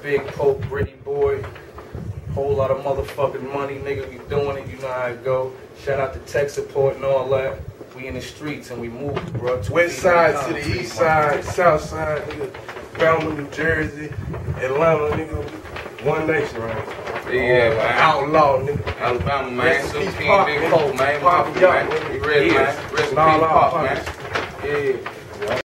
Big Pope, Britty Boy. Whole lot of motherfucking money, nigga. We doing it, you know how it go. Shout out to tech support and all that. We in the streets and we move, bro. West side to the east side, south side, nigga. Falmouth, New Jersey, Atlanta, nigga. One nation, right? Yeah, man. Outlaw, nigga. Alabama, man. Rest in Super peace, King, Pop, Big nigga. Pope, man. Pop, Mafia, y'all, man. nigga. You ready, Yeah. man? Rest in peace, All our Pop, partners. man. Yeah.